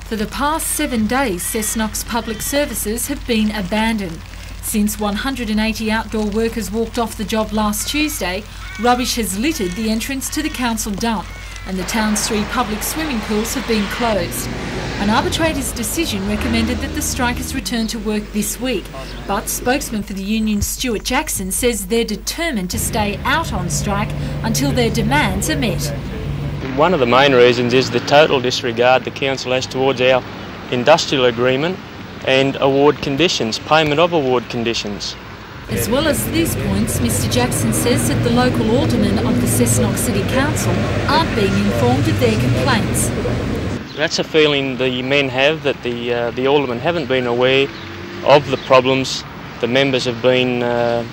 For the past 7 days, Cessnock's public services have been abandoned. Since 180 outdoor workers walked off the job last Tuesday, rubbish has littered the entrance to the council dump, and the town's 3 public swimming pools have been closed. An arbitrator's decision recommended that the strikers return to work this week, but spokesman for the union Stuart Jackson says they're determined to stay out on strike until their demands are met. One of the main reasons is the total disregard the council has towards our industrial agreement and award conditions, payment of award conditions. As well as these points, Mr Jackson says that the local aldermen of the Cessnock City Council aren't being informed of their complaints. That's a feeling the men have, that the aldermen haven't been aware of the problems the members have been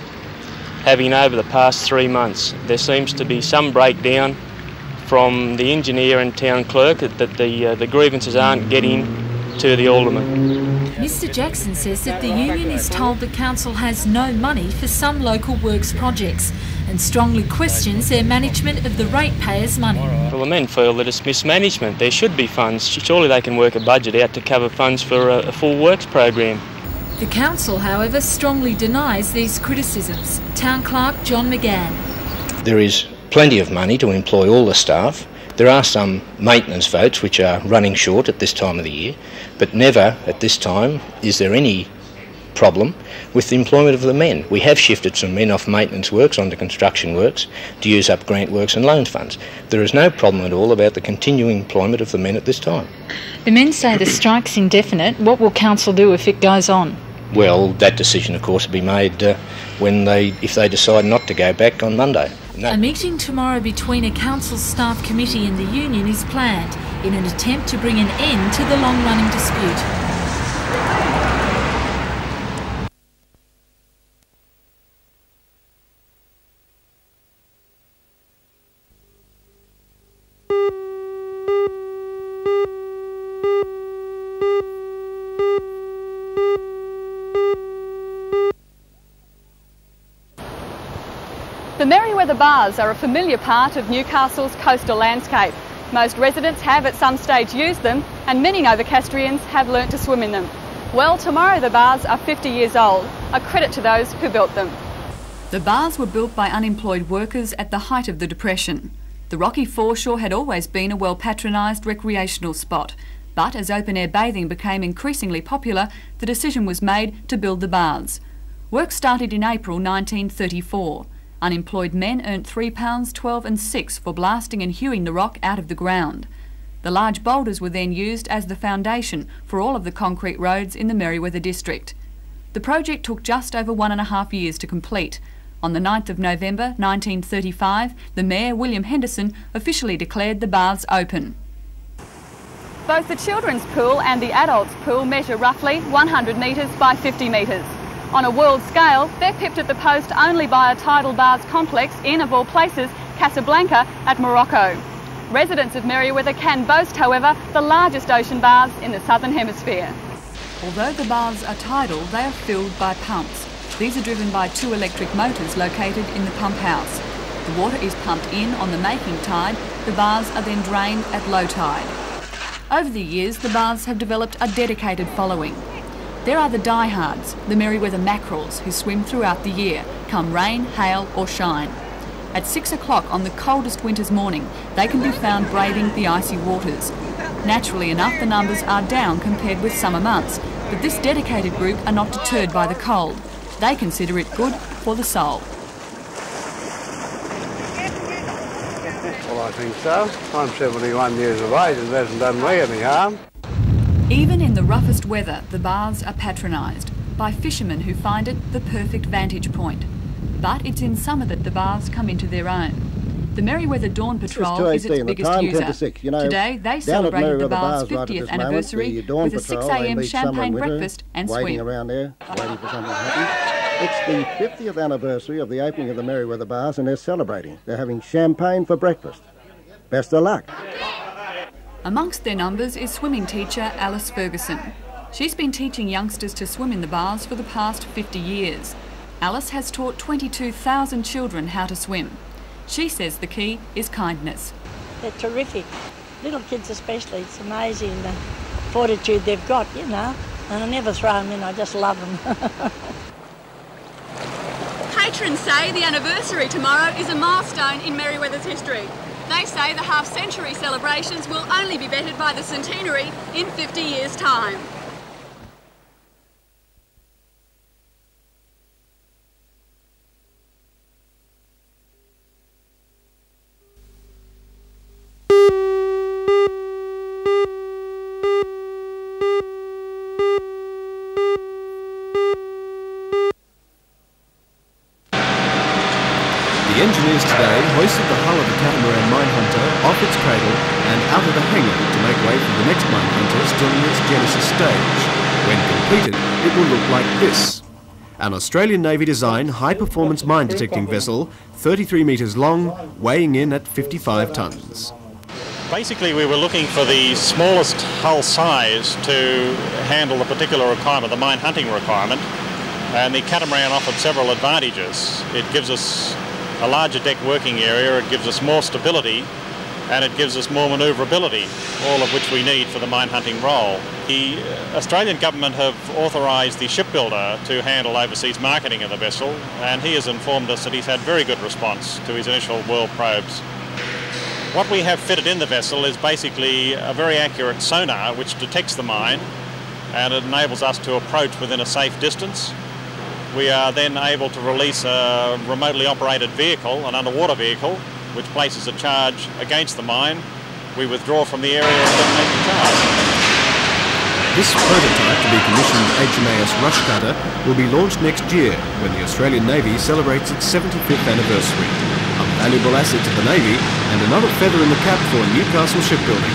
having over the past 3 months. There seems to be some breakdown from the engineer and town clerk that the grievances aren't getting to the aldermen. Mr Jackson says that the union is told the council has no money for some local works projects and strongly questions their management of the ratepayers' money. Well, the men feel that it's mismanagement. There should be funds. Surely they can work a budget out to cover funds for a full works program. The council, however, strongly denies these criticisms. Town Clerk John McGann. There is plenty of money to employ all the staff. There are some maintenance votes which are running short at this time of the year, but never at this time is there any problem with the employment of the men. We have shifted some men off maintenance works onto construction works to use up grant works and loan funds. There is no problem at all about the continuing employment of the men at this time. The men say the strike's indefinite. What will council do if it goes on? Well, that decision of course will be made if they decide not to go back on Monday. No. A meeting tomorrow between a council staff committee and the union is planned in an attempt to bring an end to the long-running dispute. The Merewether Bars are a familiar part of Newcastle's coastal landscape. Most residents have at some stage used them, and many Novocastrians have learnt to swim in them. Well, tomorrow the bars are 50 years old, a credit to those who built them. The bars were built by unemployed workers at the height of the Depression. The rocky foreshore had always been a well-patronised recreational spot, but as open-air bathing became increasingly popular, the decision was made to build the bars. Work started in April 1934. Unemployed men earned £3.12 and 6 for blasting and hewing the rock out of the ground. The large boulders were then used as the foundation for all of the concrete roads in the Merewether district. The project took just over 1.5 years to complete. On the 9th of November 1935, the Mayor, William Henderson, officially declared the baths open. Both the children's pool and the adults' pool measure roughly 100 metres by 50 metres. On a world scale, they're pipped at the post only by a tidal bars complex in, of all places, Casablanca at Morocco. Residents of Merewether can boast, however, the largest ocean baths in the southern hemisphere. Although the baths are tidal, they are filled by pumps. These are driven by 2 electric motors located in the pump house. The water is pumped in on the making tide. The baths are then drained at low tide. Over the years, the baths have developed a dedicated following. There are the diehards, the Merewether mackerels, who swim throughout the year, come rain, hail or shine. At 6 o'clock on the coldest winter's morning, they can be found braving the icy waters. Naturally enough, the numbers are down compared with summer months, but this dedicated group are not deterred by the cold. They consider it good for the soul. Well, I think so. I'm 71 years of age and it hasn't done me any harm. Even in the roughest weather, the baths are patronised by fishermen who find it the perfect vantage point. But it's in summer that the baths come into their own. The Merewether Dawn Patrol is its biggest user. Today, they celebrated the baths' 50th anniversary with a 6 a.m. champagne breakfast and swim. Waiting around there, waiting for something to happen. It's the 50th anniversary of the opening of the Merewether Bars and they're celebrating. They're having champagne for breakfast. Best of luck. Amongst their numbers is swimming teacher Alice Ferguson. She's been teaching youngsters to swim in the bars for the past 50 years. Alice has taught 22,000 children how to swim. She says the key is kindness. They're terrific. Little kids especially, it's amazing. fortitude they've got, you know, and I never throw them in, I just love them. Patrons say the anniversary tomorrow is a milestone in Merewether's history. They say the half-century celebrations will only be bettered by the centenary in 50 years' time. The engineers today hoisted the hull of the catamaran Minehunter off its cradle and out of the hangar to make way for the next Minehunter still in its genesis stage. When completed, it will look like this. An Australian Navy design high-performance mine detecting vessel, 33 metres long, weighing in at 55 tonnes. Basically, we were looking for the smallest hull size to handle the particular requirement, the mine hunting requirement, and the catamaran offered several advantages. It gives us a larger deck working area, it gives us more stability, and it gives us more manoeuvrability, all of which we need for the mine hunting role. The Australian government have authorised the shipbuilder to handle overseas marketing of the vessel, and he has informed us that he's had very good response to his initial world probes. What we have fitted in the vessel is basically a very accurate sonar which detects the mine, and it enables us to approach within a safe distance. We are then able to release a remotely operated vehicle, an underwater vehicle, which places a charge against the mine. We withdraw from the area and eliminate the charge. This prototype, to be commissioned HMAS Rush Cutter, will be launched next year when the Australian Navy celebrates its 75th anniversary. A valuable asset to the Navy and another feather in the cap for Newcastle shipbuilding.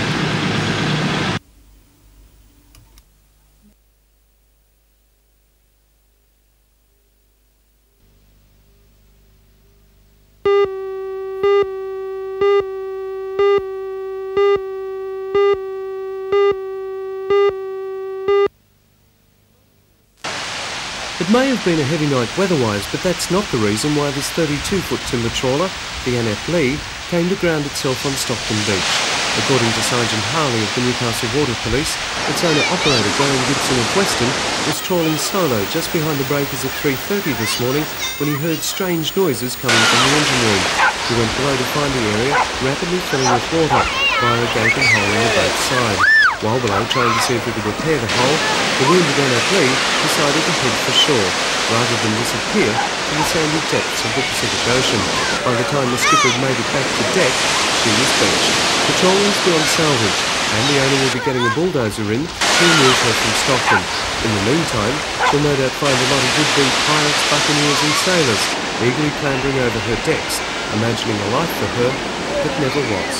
It may have been a heavy night weather-wise, but that's not the reason why this 32-foot timber trawler, the Annette Lee, came to ground itself on Stockton Beach. According to Sergeant Harley of the Newcastle Water Police, its owner-operator, Graham Gibson of Weston, was trawling solo just behind the breakers at 3:30 this morning when he heard strange noises coming from the engine room. He went below to find the area rapidly filling with water via a gaping hole in the boat's side. While below trying to see if he could repair the hole, the wounded Annette Lee decided to head for shore, rather than disappear to the sandy depths of the Pacific Ocean. By the time the skipper had made it back to deck, she was beached. The trawler is beyond salvage, and the owner will be getting a bulldozer in to remove her from Stockton. In the meantime, she'll no doubt find a lot of would-be pirates, buccaneers and sailors eagerly clambering over her decks, imagining a life for her that never was.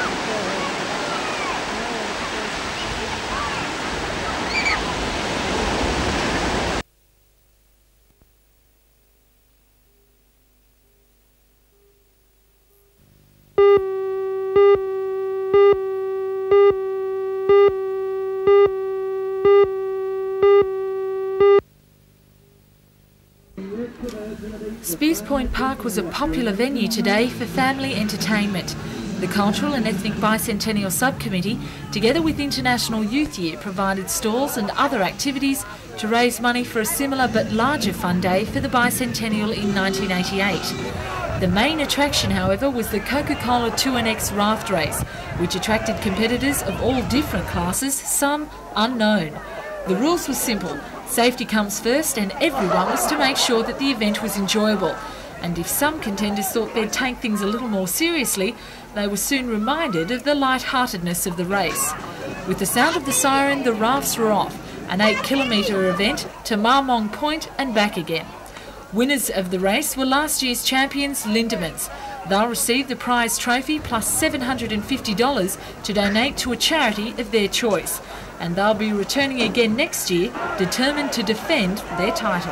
Spears Point Park was a popular venue today for family entertainment. The Cultural and Ethnic Bicentennial Subcommittee, together with International Youth Year, provided stalls and other activities to raise money for a similar but larger fun day for the bicentennial in 1988. The main attraction, however, was the Coca-Cola 2NX raft race, which attracted competitors of all different classes, some unknown. The rules were simple. Safety comes first, and everyone was to make sure that the event was enjoyable. And if some contenders thought they'd take things a little more seriously, they were soon reminded of the light-heartedness of the race. With the sound of the siren, the rafts were off, an 8-kilometre event to Marmong Point and back again. Winners of the race were last year's champions, Lindemans. They'll receive the prize trophy plus $750 to donate to a charity of their choice. And they'll be returning again next year, determined to defend their title.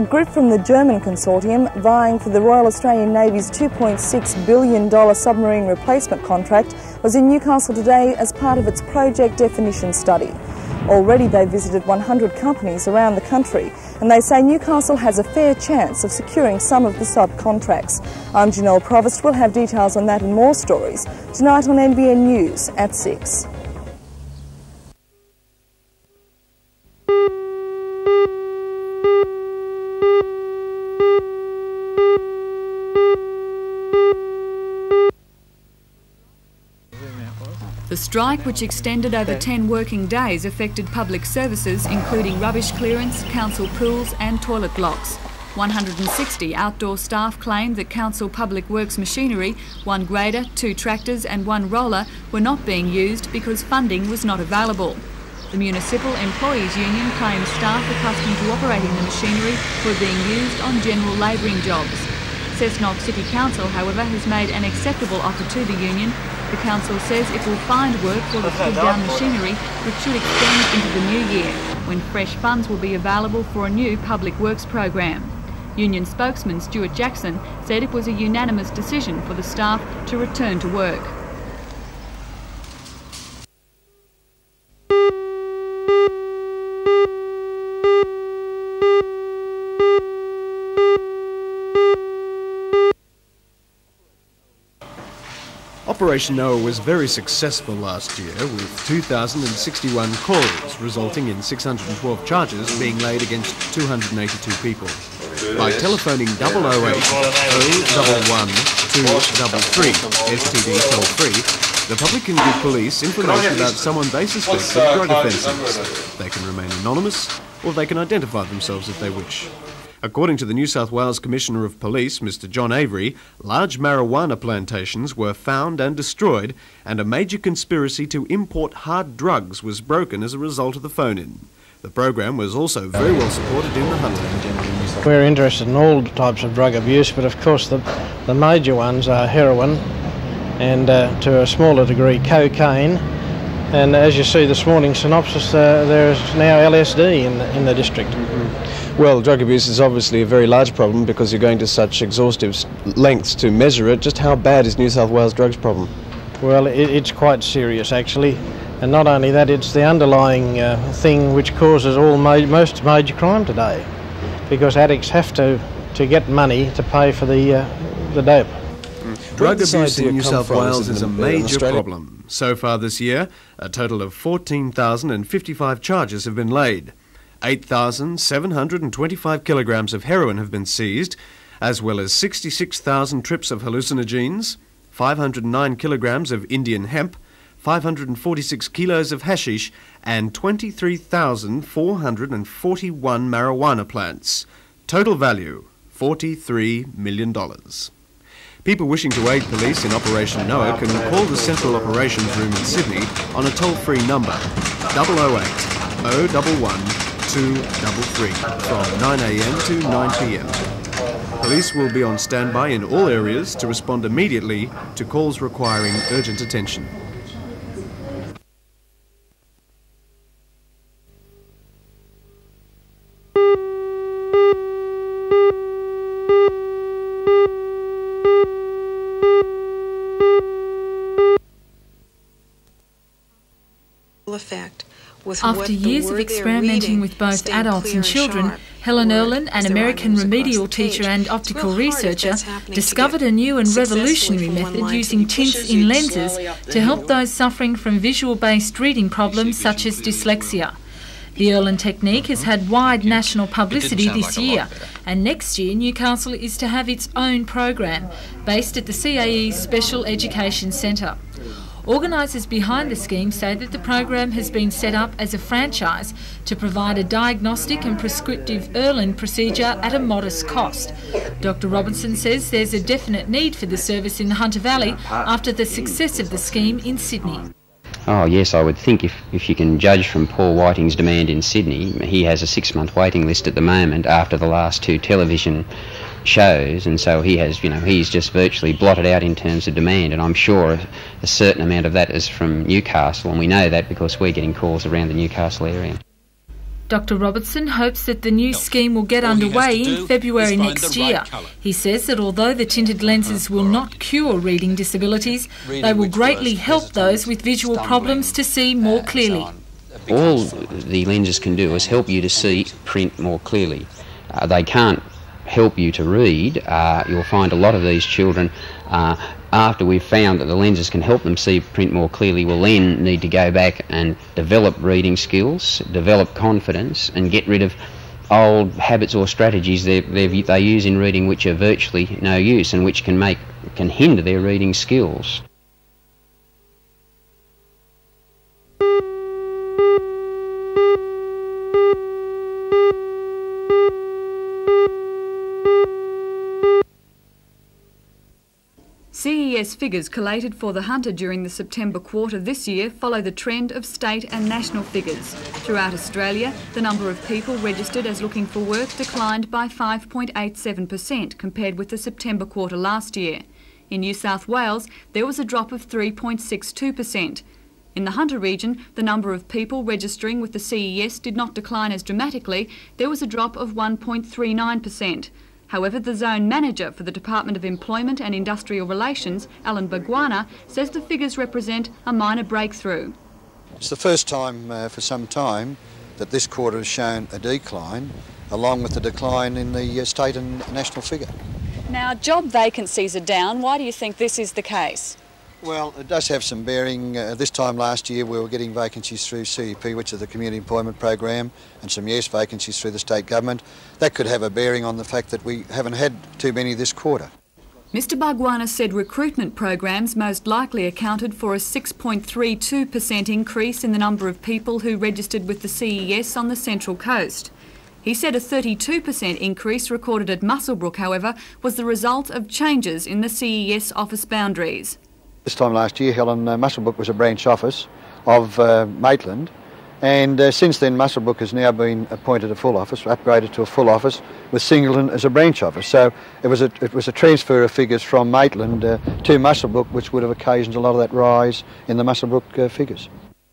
group from the German consortium vying for the Royal Australian Navy's $2.6 billion submarine replacement contract was in Newcastle today as part of its project definition study. Already they visited 100 companies around the country, and they say Newcastle has a fair chance of securing some of the subcontracts. I'm Janelle Provost. We'll have details on that and more stories tonight on NBN News at 6. The strike, which extended over 10 working days, affected public services including rubbish clearance, council pools and toilet blocks. 160 outdoor staff claimed that council public works machinery, 1 grader, 2 tractors and 1 roller were not being used because funding was not available. The Municipal Employees Union claims staff accustomed to operating the machinery were being used on general labouring jobs. Cessnock City Council, however, has made an acceptable offer to the union. The council says it will find work for the stood-down machinery, which should extend into the new year, when fresh funds will be available for a new public works program. Union spokesman Stuart Jackson said it was a unanimous decision for the staff to return to work. Operation Noah was very successful last year, with 2,061 calls, resulting in 612 charges being laid against 282 people. By telephoning 008 011 233 STD toll-free, the public can give police information about someone they suspect of drug offences. They can remain anonymous, or they can identify themselves if they wish. According to the New South Wales Commissioner of Police, Mr John Avery, large marijuana plantations were found and destroyed, and a major conspiracy to import hard drugs was broken as a result of the phone-in. The program was also very well supported in the Hunter. We're interested in all types of drug abuse, but of course the major ones are heroin and to a smaller degree cocaine. And as you see this morning's synopsis, there is now LSD in the district. Well, drug abuse is obviously a very large problem because you're going to such exhaustive lengths to measure it. Just how bad is New South Wales' drugs problem? Well, it's quite serious actually, and not only that, it's the underlying thing which causes most major crime today, because addicts have to get money to pay for the dope. Drug abuse in New South Wales is a major problem. So far this year, a total of 14,055 charges have been laid. 8,725 kilograms of heroin have been seized, as well as 66,000 trips of hallucinogens, 509 kilograms of Indian hemp, 546 kilos of hashish, and 23,441 marijuana plants. Total value, $43 million. People wishing to aid police in Operation Noah can call the Central Operations Room in Sydney on a toll-free number, 008 011 233 from 9 a.m. to 9 p.m. Police will be on standby in all areas to respond immediately to calls requiring urgent attention. Effect. After years of experimenting with both adults and children, Helen Erlin, an American remedial teacher and optical researcher, discovered a new and revolutionary method using tints in lenses to help those suffering from visual-based reading problems such as dyslexia. The Erlin technique has had wide national publicity this year, and next year Newcastle is to have its own program, based at the CAE's Special Education Centre. Organisers behind the scheme say that the program has been set up as a franchise to provide a diagnostic and prescriptive Erlin procedure at a modest cost. Dr Robinson says there's a definite need for the service in the Hunter Valley after the success of the scheme in Sydney. Oh yes, I would think if you can judge from Paul Whiting's demand in Sydney, he has a 6-month waiting list at the moment after the last 2 television shows, and so he has, he's just virtually blotted out in terms of demand, and I'm sure a certain amount of that is from Newcastle, and we know that because we're getting calls around the Newcastle area. Dr Robertson hopes that the new scheme will get underway in February next year. He says that although the tinted lenses will not cure reading disabilities, they will greatly help those with visual problems to see more clearly. All the lenses can do is help you to see print more clearly. They can't help you to read. You'll find a lot of these children, after we've found that the lenses can help them see print more clearly, will then need to go back and develop reading skills, develop confidence, and get rid of old habits or strategies they use in reading which are virtually no use and which can hinder their reading skills. CES figures collated for the Hunter during the September quarter this year follow the trend of state and national figures. Throughout Australia, the number of people registered as looking for work declined by 5.87% compared with the September quarter last year. In New South Wales, there was a drop of 3.62%. In the Hunter region, the number of people registering with the CES did not decline as dramatically. There was a drop of 1.39%. However, the zone manager for the Department of Employment and Industrial Relations, Alan Bagwana, says the figures represent a minor breakthrough. It's the first time for some time that this quarter has shown a decline, along with the decline in the state and national figure. Now, job vacancies are down. Why do you think this is the case? Well, it does have some bearing. This time last year we were getting vacancies through CEP, which is the Community Employment Program, and some vacancies through the state government. That could have a bearing on the fact that we haven't had too many this quarter. Mr Bagwana said recruitment programs most likely accounted for a 6.32% increase in the number of people who registered with the CES on the Central Coast. He said a 32% increase recorded at Muswellbrook, however, was the result of changes in the CES office boundaries. This time last year, Helen, Muswellbrook was a branch office of Maitland, and since then Muswellbrook has now been appointed a full office, upgraded to a full office, with Singleton as a branch office. So it was a transfer of figures from Maitland to Muswellbrook, which would have occasioned a lot of that rise in the Muswellbrook figures.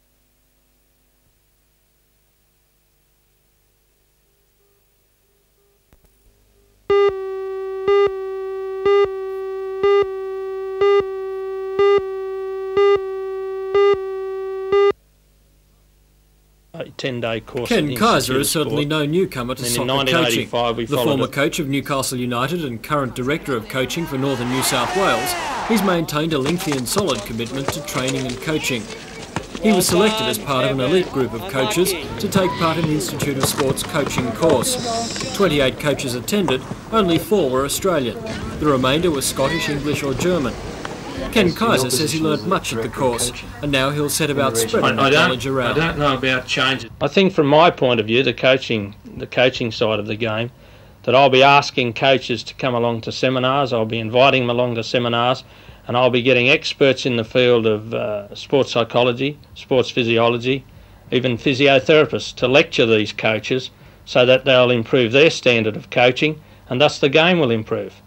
Ken Kaiser is certainly no newcomer to soccer coaching. The former coach of Newcastle United and current director of coaching for Northern New South Wales, he's maintained a lengthy and solid commitment to training and coaching. He was selected as part of an elite group of coaches to take part in the Institute of Sport's coaching course. 28 coaches attended, only 4 were Australian. The remainder were Scottish, English or German. Ken Kaiser says he learnt much at the course, and now he'll set about spreading the knowledge around. I don't know about changes. I think from my point of view, the coaching side of the game, that I'll be asking coaches to come along to seminars, I'll be inviting them along to seminars, and I'll be getting experts in the field of sports psychology, sports physiology, even physiotherapists to lecture these coaches so that they'll improve their standard of coaching, and thus the game will improve.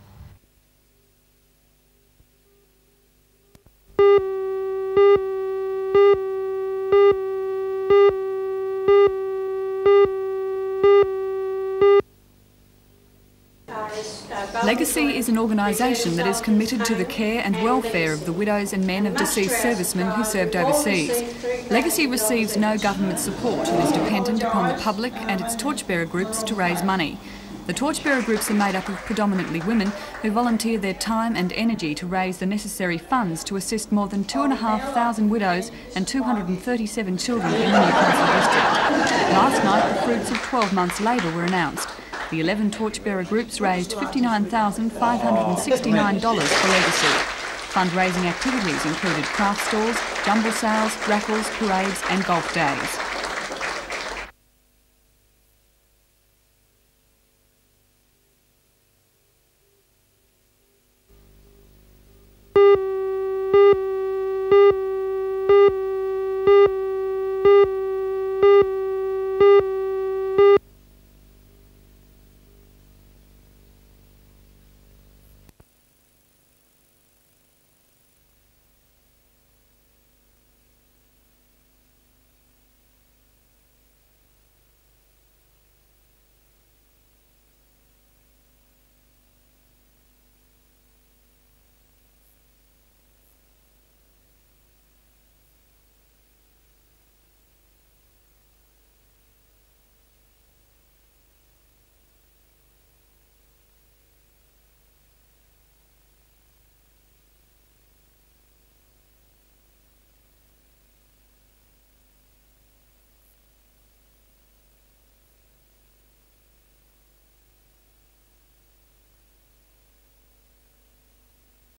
Legacy is an organisation that is committed to the care and welfare of the widows and men of deceased servicemen who served overseas. Legacy receives no government support and is dependent upon the public and its torchbearer groups to raise money. The torchbearer groups are made up of predominantly women who volunteer their time and energy to raise the necessary funds to assist more than 2,500 widows and 237 children in the Newcastle district. Last night, the fruits of 12 months' labour were announced. The 11 torchbearer groups raised $59,569 for Legacy. Fundraising activities included craft stores, jumble sales, raffles, parades and golf days.